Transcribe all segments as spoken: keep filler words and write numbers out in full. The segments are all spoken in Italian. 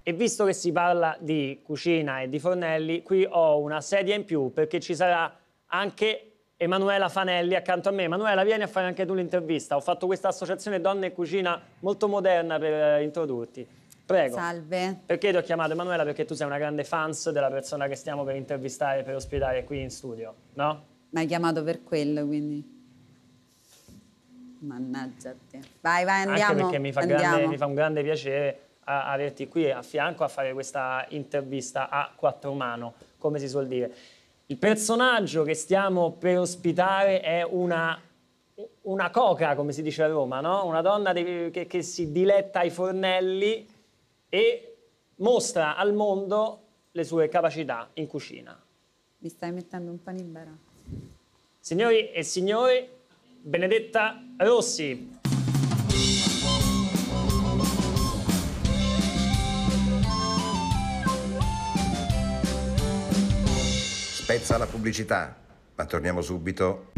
E visto che si parla di cucina e di fornelli, qui ho una sedia in più perché ci sarà anche Emanuela Fanelli accanto a me. Emanuela, vieni a fare anche tu l'intervista. Ho fatto questa associazione Donne e Cucina molto moderna per eh, introdurti. Prego. Salve. Perché ti ho chiamato Emanuela? Perché tu sei una grande fans della persona che stiamo per intervistare, per ospitare qui in studio, no? Mi hai chiamato per quello, quindi... Mannaggia a te. Vai, vai, andiamo. Anche perché mi fa, andiamo. grande, mi fa un grande piacere a, averti qui a fianco a fare questa intervista a quattro mano, come si suol dire. Il personaggio che stiamo per ospitare è una, una coca, come si dice a Roma, no? Una donna di, che, che si diletta ai fornelli e mostra al mondo le sue capacità in cucina. Mi stai mettendo un po' in imbarazzo. Signori e signori, Benedetta Rossi. Spezza la pubblicità, ma torniamo subito.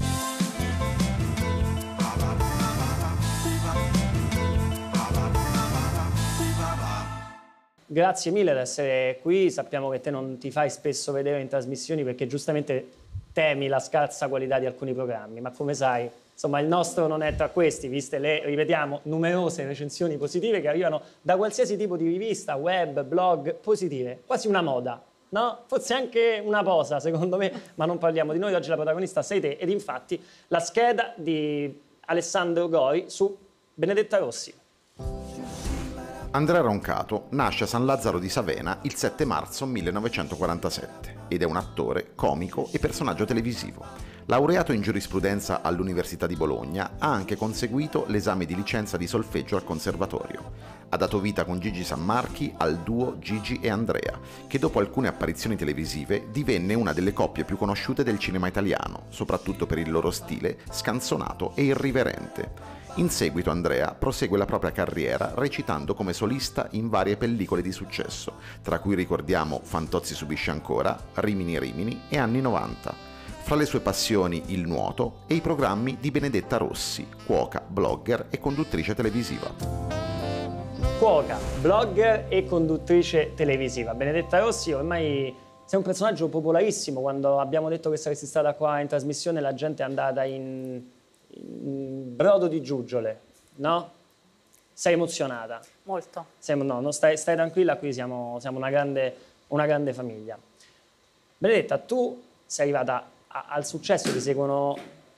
Grazie mille di essere qui, sappiamo che te non ti fai spesso vedere in trasmissioni perché giustamente temi la scarsa qualità di alcuni programmi, ma come sai, insomma, il nostro non è tra questi, viste le, ripetiamo, numerose recensioni positive che arrivano da qualsiasi tipo di rivista, web, blog, positive, quasi una moda. No? Forse anche una posa, secondo me, ma non parliamo di noi, oggi la protagonista sei te, ed infatti la scheda di Alessandro Gori su Benedetta Rossi. Andrea Roncato nasce a San Lazzaro di Savena il sette marzo millenovecentoquarantasette ed è un attore, comico e personaggio televisivo. Laureato in giurisprudenza all'Università di Bologna, ha anche conseguito l'esame di licenza di solfeggio al Conservatorio. Ha dato vita con Gigi Sammarchi al duo Gigi e Andrea, che dopo alcune apparizioni televisive divenne una delle coppie più conosciute del cinema italiano, soprattutto per il loro stile scanzonato e irriverente. In seguito Andrea prosegue la propria carriera recitando come solista in varie pellicole di successo, tra cui ricordiamo Fantozzi subisce ancora, Rimini Rimini e Anni novanta. Fra le sue passioni il nuoto e i programmi di Benedetta Rossi, cuoca, blogger e conduttrice televisiva. Cuoca, blogger e conduttrice televisiva. Benedetta Rossi, ormai sei un personaggio popolarissimo. Quando abbiamo detto che saresti stata qua in trasmissione la gente è andata in, in brodo di giuggiole, no? Sei emozionata? Molto. Sei, no, no, stai, stai tranquilla, qui siamo, siamo una, grande, una grande famiglia. Benedetta, tu sei arrivata a, al successo, ti seguono...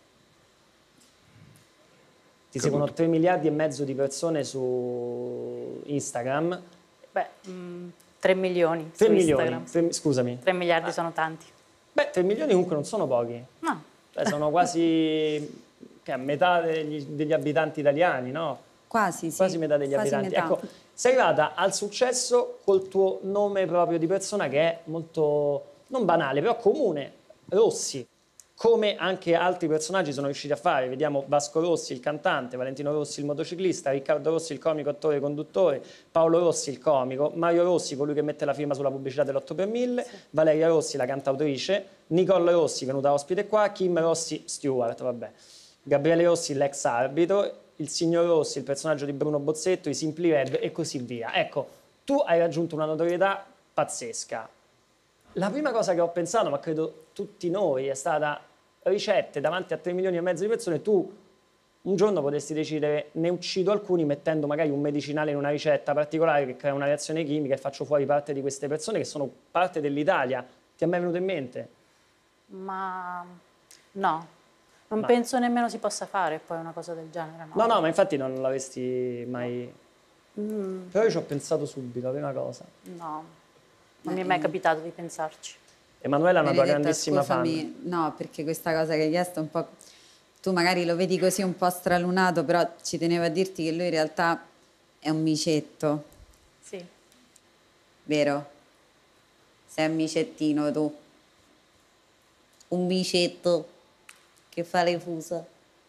Ti seguono tre miliardi e mezzo di persone su Instagram. Beh, mh, tre milioni tre su milioni, Instagram. tre, scusami. tre miliardi sono tanti. Beh, tre milioni comunque non sono pochi. No. Beh, sono quasi che a metà degli, degli abitanti italiani, no? Quasi, sì. Quasi metà degli Quasi abitanti. metà. Ecco, sei arrivata al successo col tuo nome proprio di persona che è molto, non banale, però comune, Rossi. Come anche altri personaggi sono riusciti a fare. Vediamo Vasco Rossi, il cantante, Valentino Rossi, il motociclista, Riccardo Rossi, il comico, attore, conduttore, Paolo Rossi, il comico, Mario Rossi, colui che mette la firma sulla pubblicità dell'otto per mille, sì. Valeria Rossi, la cantautrice, Nicole Rossi, venuta ospite qua, Kim Rossi, steward, vabbè, Gabriele Rossi, l'ex arbitro, il signor Rossi, il personaggio di Bruno Bozzetto, i Simply Red e così via. Ecco, tu hai raggiunto una notorietà pazzesca. La prima cosa che ho pensato, ma credo tutti noi, è stata ricette davanti a tre milioni e mezzo di persone. Tu un giorno potresti decidere ne uccido alcuni mettendo magari un medicinale in una ricetta particolare che crea una reazione chimica e faccio fuori parte di queste persone che sono parte dell'Italia. Ti è mai venuto in mente? Ma no, non ma... penso nemmeno si possa fare poi una cosa del genere. No, no, no, ma infatti non l'avresti mai... Mm. Però io ci ho pensato subito, la prima cosa. No, non mi è mai capitato di pensarci. Emanuela è una tua Benedetta, grandissima scusami, fan. No, perché questa cosa che hai chiesto è un po'... Tu magari lo vedi così un po' stralunato, però ci tenevo a dirti che lui in realtà è un micetto. Sì. Vero? Sei un micettino tu. Un micetto che fa le fusa.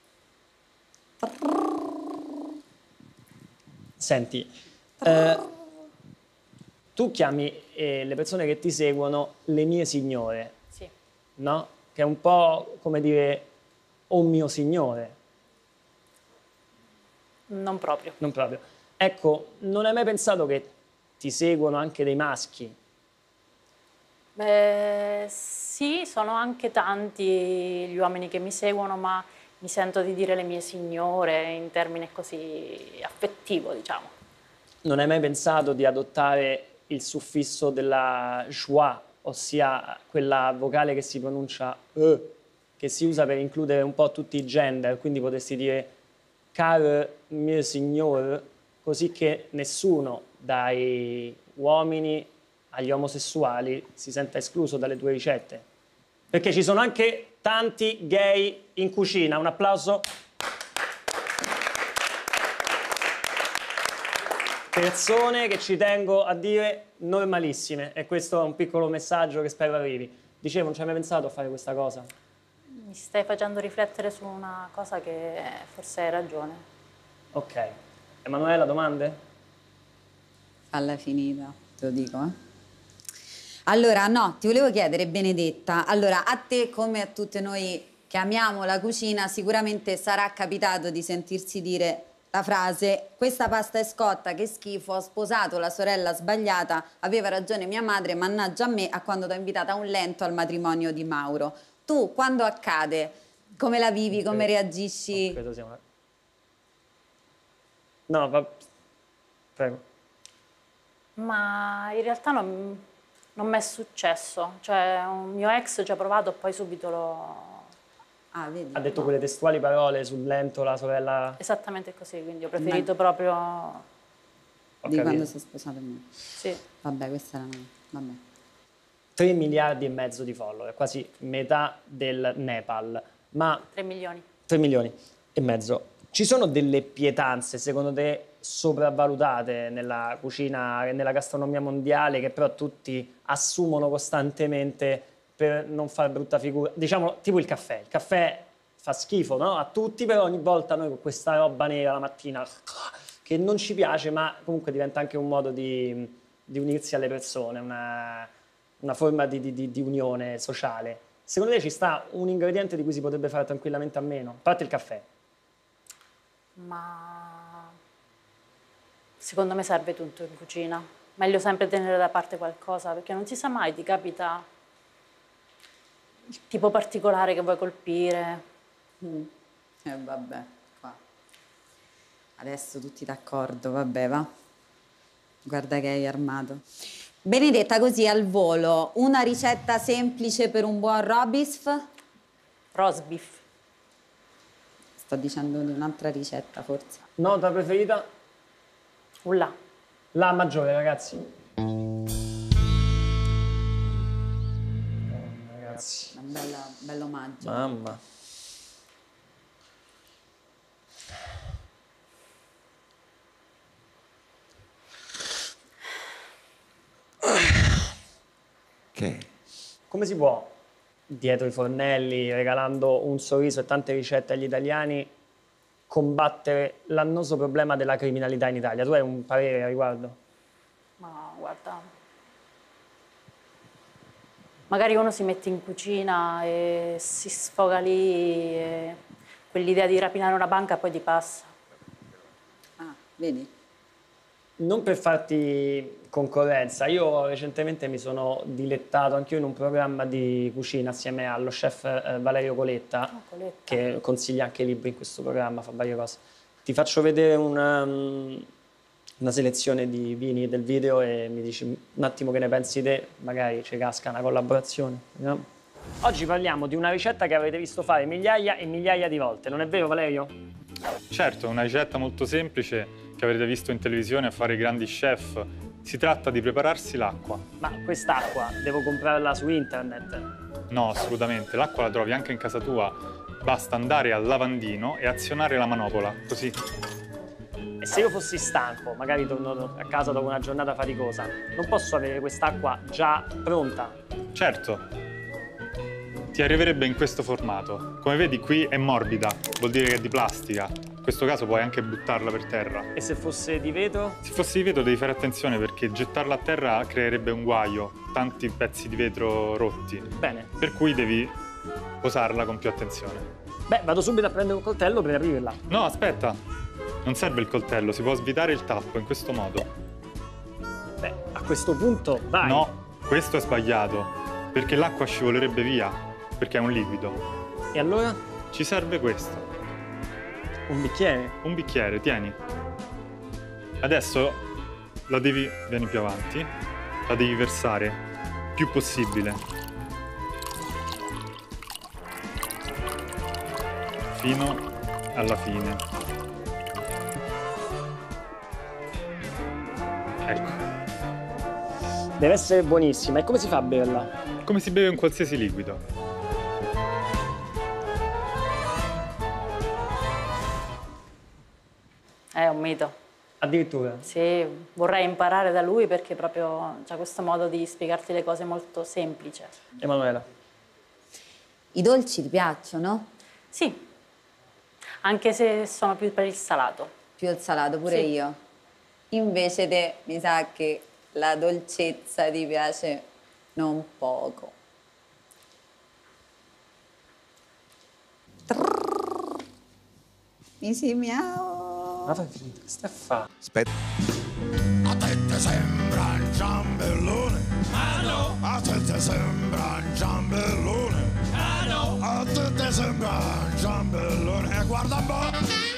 Senti, eh, tu chiami eh, le persone che ti seguono le mie signore, sì. No? Che è un po' come dire, oh mio signore. Non proprio. Non proprio. Ecco, non hai mai pensato che ti seguono anche dei maschi? Beh, sì, sono anche tanti gli uomini che mi seguono, ma mi sento di dire le mie signore in termine così affettivo, diciamo. Non hai mai pensato di adottare il suffisso della schwa, ossia quella vocale che si pronuncia e, che si usa per includere un po' tutti i gender, quindi potresti dire care mie signore, così che nessuno, dai uomini agli omosessuali, si senta escluso dalle tue ricette. Perché ci sono anche tanti gay in cucina. Un applauso. Persone che ci tengo a dire normalissime, e questo è un piccolo messaggio che spero arrivi. Dicevo, non ci hai mai pensato a fare questa cosa? Mi stai facendo riflettere su una cosa che forse hai ragione. Ok. Emanuela, domande? Falla finita, te lo dico, eh. Allora, no, ti volevo chiedere, Benedetta, allora a te come a tutte noi che amiamo la cucina sicuramente sarà capitato di sentirsi dire la frase questa pasta è scotta, che schifo, ho sposato la sorella sbagliata, aveva ragione mia madre, mannaggia a me a quando t'ho invitata a un lento al matrimonio di Mauro. Tu, quando accade, come la vivi, come credo, reagisci? Non credo sia una... No, va... Prego. Ma in realtà non, non mi è successo. Cioè, un mio ex ci ha provato, poi subito lo... Ah, vedi? Ha detto quelle testuali parole sul lento, la sorella... Esattamente così, quindi ho preferito Ma... proprio... Ho Di capito. quando sei sposato me. Sì. Vabbè, questa era una... Vabbè. tre miliardi e mezzo di follower, quasi metà del Nepal, ma tre milioni. tre milioni e mezzo. Ci sono delle pietanze, secondo te, sopravvalutate nella cucina, nella gastronomia mondiale, che però tutti assumono costantemente per non fare brutta figura? Diciamo, tipo il caffè. Il caffè fa schifo, no? A tutti, però ogni volta noi con questa roba nera la mattina, che non ci piace, ma comunque diventa anche un modo di, di unirsi alle persone, una... una forma di, di, di unione sociale. Secondo te ci sta un ingrediente di cui si potrebbe fare tranquillamente a meno? A parte il caffè. Ma secondo me serve tutto in cucina. Meglio sempre tenere da parte qualcosa, perché non si sa mai, ti capita il tipo particolare che vuoi colpire. Mm. Eh, vabbè, qua. Adesso tutti d'accordo, vabbè, va. Guarda che hai armato. Benedetta, così al volo, una ricetta semplice per un buon robisf? Roast beef. Sto dicendo di un'altra ricetta, forse. Nota preferita? Ulla. La maggiore, ragazzi. Ragazzi. Un bella, bello omaggio. Mamma. Che? Come si può, dietro i fornelli, regalando un sorriso e tante ricette agli italiani, combattere l'annoso problema della criminalità in Italia? Tu hai un parere a riguardo? Ma guarda, magari uno si mette in cucina e si sfoga lì e quell'idea di rapinare una banca poi ti passa. Ah, vedi? Non per farti concorrenza, io recentemente mi sono dilettato anch'io in un programma di cucina assieme allo chef eh, Valerio Coletta, Ah, Coletta. che consiglia anche libri in questo programma, fa varie cose. Ti faccio vedere una, una selezione di vini del video e mi dici un attimo che ne pensi te, magari ci casca una collaborazione. Vediamo. Oggi parliamo di una ricetta che avrete visto fare migliaia e migliaia di volte, non è vero Valerio? Certo, è una ricetta molto semplice che avrete visto in televisione a fare i grandi chef. Si tratta di prepararsi l'acqua. Ma quest'acqua devo comprarla su internet? No, assolutamente, l'acqua la trovi anche in casa tua. Basta andare al lavandino e azionare la manopola, così. E se io fossi stanco, magari torno a casa dopo una giornata faticosa, non posso avere quest'acqua già pronta? Certo, ti arriverebbe in questo formato. Come vedi qui è morbida, vuol dire che è di plastica. In questo caso puoi anche buttarla per terra. E se fosse di vetro? Se fosse di vetro devi fare attenzione perché gettarla a terra creerebbe un guaio, tanti pezzi di vetro rotti. Bene. Per cui devi posarla con più attenzione. Beh, vado subito a prendere un coltello per aprirla. No, aspetta! Non serve il coltello, si può svitare il tappo in questo modo. Beh, a questo punto vai. No, questo è sbagliato, perché l'acqua scivolerebbe via, perché è un liquido. E allora? Ci serve questo. Un bicchiere? Un bicchiere, tieni. Adesso la devi, vieni più avanti, la devi versare più possibile. Fino alla fine. Ecco. Deve essere buonissima. E come si fa a berla? Come si beve un qualsiasi liquido. È un mito. Addirittura? Sì, vorrei imparare da lui perché proprio c'ha questo modo di spiegarti le cose molto semplice. Emanuela? I dolci ti piacciono? Sì, anche se sono più per il salato. Più il salato, pure Sì. io. Invece te, mi sa che la dolcezza ti piace non poco. Trrr. Mi si miau. Ma fai finta, che stai a fare? Aspetta. A te ti sembra un ciambellone? Ah no! A te ti sembra un ciambellone? Ah no! A te ti sembra un ciambellone? E guarda un po'!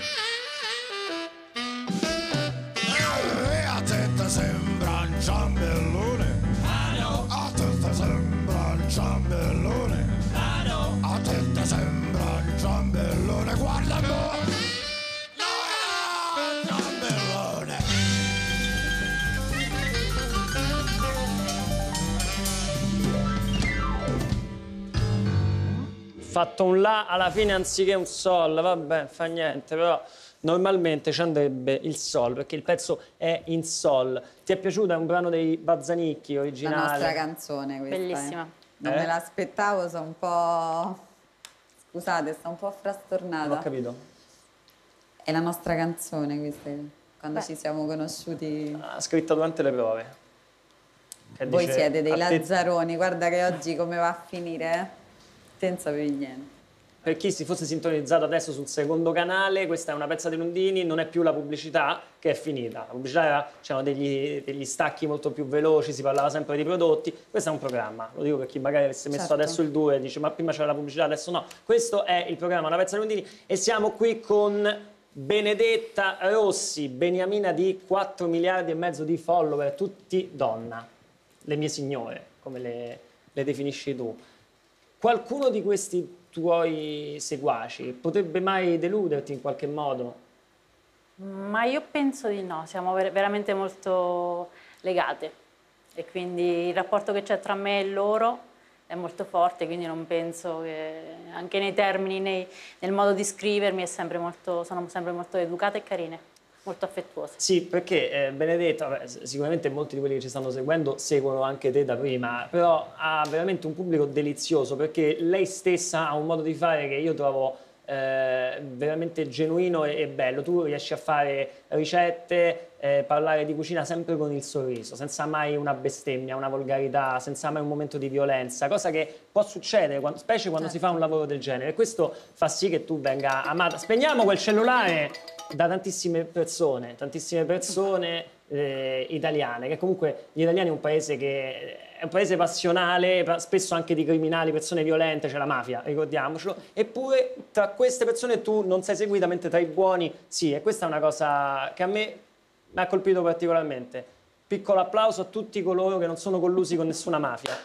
E a te ti sembra un ciambellone? Ah no! A te ti sembra un ciambellone? Ah no! A te ti sembra un ciambellone? Guarda un po'! Fatto un La alla fine anziché un Sol, vabbè, fa niente, però normalmente ci andrebbe il Sol, perché il pezzo è in Sol. Ti è piaciuto? È un brano dei Bazzanicchi, La originale. nostra canzone questa. Bellissima. eh. Non Eh? me l'aspettavo, sono un po'... Scusate, sto un po' Non ho frastornata. capito. È la nostra canzone questa, quando Beh. ci siamo conosciuti. Ha scritta durante le prove. Che Voi dice, siete dei a te- lazzaroni, guarda che oggi come va a finire, eh? Te non sapevi niente. Per chi si fosse sintonizzato adesso sul secondo canale, questa è una pezza di Lundini, non è più la pubblicità che è finita. La pubblicità era, c'erano degli, degli stacchi molto più veloci, si parlava sempre di prodotti. Questo è un programma, lo dico per chi magari avesse messo Certo. adesso il due e dice ma prima c'era la pubblicità, adesso no. Questo è il programma Una pezza di Lundini e siamo qui con Benedetta Rossi, beniamina di quattro miliardi e mezzo di follower, tutti donna, le mie signore, come le, le definisci tu. Qualcuno di questi tuoi seguaci potrebbe mai deluderti in qualche modo? Ma io penso di no, siamo ver- veramente molto legate e quindi il rapporto che c'è tra me e loro è molto forte, quindi non penso che anche nei termini, nei- nel modo di scrivermi è sempre molto, sono sempre molto educate e carine, molto affettuose. Sì, perché eh, Benedetta, vabbè, s- sicuramente molti di quelli che ci stanno seguendo seguono anche te da prima, però ha veramente un pubblico delizioso perché lei stessa ha un modo di fare che io trovo eh, veramente genuino e, e bello. Tu riesci a fare ricette, eh, parlare di cucina sempre con il sorriso, senza mai una bestemmia, una volgarità, senza mai un momento di violenza, cosa che può succedere, quando- specie quando si fa un lavoro del genere. E questo fa sì che tu venga amata. Spegniamo quel cellulare da tantissime persone, tantissime persone eh, italiane, che comunque gli italiani è un paese che è un paese passionale, pa- spesso anche di criminali, persone violente, c'è la mafia, ricordiamocelo, eppure tra queste persone tu non sei seguita, mentre tra i buoni sì, e questa è una cosa che a me mi ha colpito particolarmente. Piccolo applauso a tutti coloro che non sono collusi con nessuna mafia.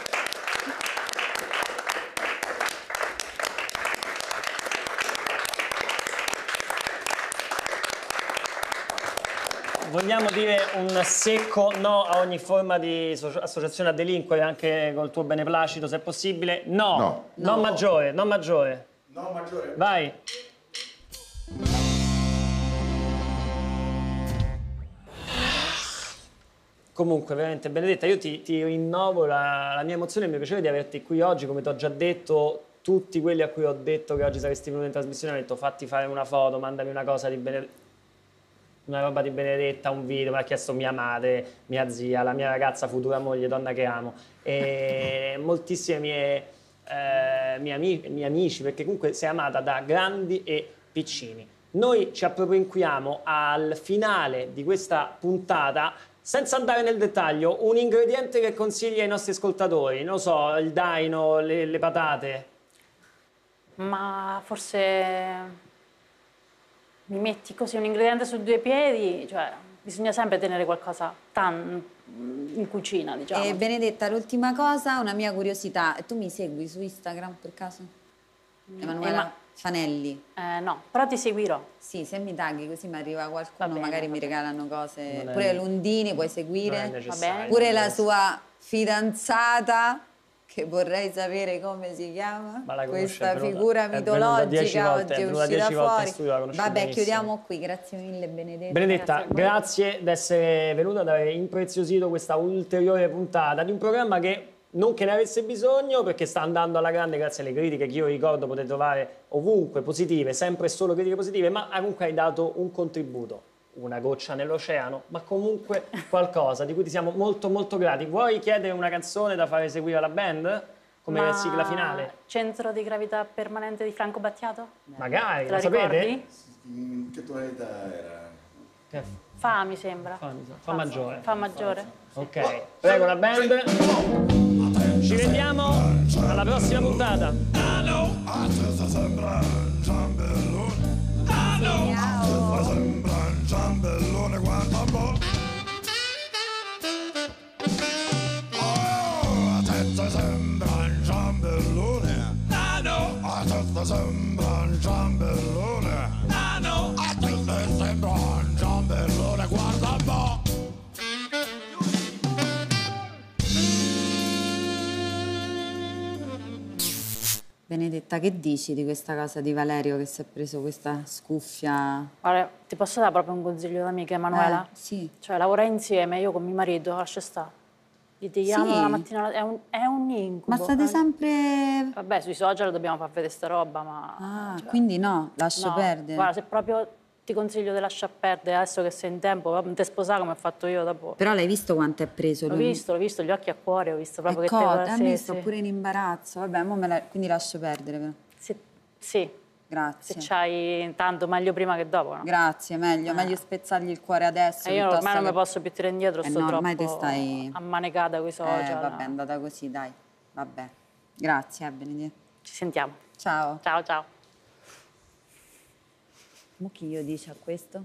Vogliamo dire un secco no a ogni forma di socio- associazione a delinquere, anche col tuo beneplacito, se è possibile? No, No. non maggiore, non maggiore. No, maggiore. Vai. Comunque, veramente, Benedetta, io ti, ti rinnovo la, la mia emozione e il mio piacere di averti qui oggi. Come ti ho già detto, tutti quelli a cui ho detto che oggi saresti venuto in trasmissione hanno detto fatti fare una foto, mandami una cosa di Benedetta. Una roba di Benedetta, un video, mi ha chiesto mia madre, mia zia, la mia ragazza, futura moglie, donna che amo. E moltissime mie, eh, mie ami- miei amici, perché comunque sei amata da grandi e piccini. Noi ci appropinquiamo al finale di questa puntata Senza andare nel dettaglio, un ingrediente che consigli ai nostri ascoltatori? Non lo so, il daino, le, le patate. Ma forse mi metti così un ingrediente su due piedi, cioè bisogna sempre tenere qualcosa tan in cucina, diciamo. E Benedetta, l'ultima cosa, una mia curiosità. Tu mi segui su Instagram per caso? Emanuela Ema- Fanelli. Eh, no, però ti seguirò. Sì, se mi tagli così mi arriva qualcuno, Va bene, magari va mi bene. regalano cose. Non è- Pure Lundini puoi Non è seguire. necessario. Pure la sua fidanzata, che vorrei sapere come si chiama. Ma la conosce, Questa è venuta- figura è venuta dieci mitologica volte, è oggi è venuta uscita dieci volte in fuori. studio, la conosce Vabbè, benissimo. chiudiamo qui. Grazie mille, Benedetta. Benedetta, Grazie a voi. grazie di essere venuta, ad aver impreziosito questa ulteriore puntata di un programma che non che ne avesse bisogno, perché sta andando alla grande grazie alle critiche che io ricordo potete trovare ovunque, positive, sempre e solo critiche positive, ma comunque hai dato un contributo, una goccia nell'oceano, ma comunque qualcosa di cui ti siamo molto molto grati. Vuoi chiedere una canzone da fare seguire alla band? Come Ma sigla finale? Centro di gravità permanente di Franco Battiato? Magari, Te lo la sapete? ricordi? In che tonalità era? Che- Fa, mi sembra. Fa, fa maggiore. Fa maggiore. Ok, prego la band. Ci vediamo alla prossima puntata. A testa sembra un ciambellone. A testa sembra un ciambellone quanto bo. Oh, a testa sembra un ciambellone. A testa sembra un ciambellone. A testa sembra un ciambellone guarda bo. Benedetta, che dici di questa cosa di Valerio che si è preso questa scuffia? Guarda, ti posso dare proprio un consiglio d'amica, Emanuela? Eh, sì. Cioè, lavorare insieme, io con mio marito, lascia stare. Litighiamo Sì. la mattina, alla- è un, è un incubo. Ma state Eh. sempre... Vabbè, sui social dobbiamo far vedere sta roba, ma... Ah, cioè, quindi no, lascio no. perdere. Guarda, se proprio ti consiglio di lasciar perdere, adesso che sei in tempo, non te sposare come ho fatto io dopo. Però l'hai visto quanto è preso L'ho lui? visto, l'ho visto, gli occhi a cuore, ho visto proprio E che cosa? te... A sì, me sì. sto pure in imbarazzo. Vabbè, mo me la- quindi lascio perdere però. Sì, sì. Grazie. Se c'hai tanto meglio prima che dopo, no? Grazie, meglio, meglio spezzargli il cuore adesso. E io piuttosto ormai non che- mi posso più tirare indietro, Eh sto no, troppo ormai te stai- ammanicata coi social. Eh, vabbè, è andata così, dai. Vabbè. Grazie, eh, Benedetta. Ci sentiamo. Ciao. Ciao, ciao. Mo chi io dice a questo?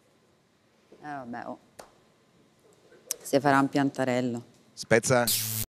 Eh vabbè, oh. Si farà un piantarello. Spezza.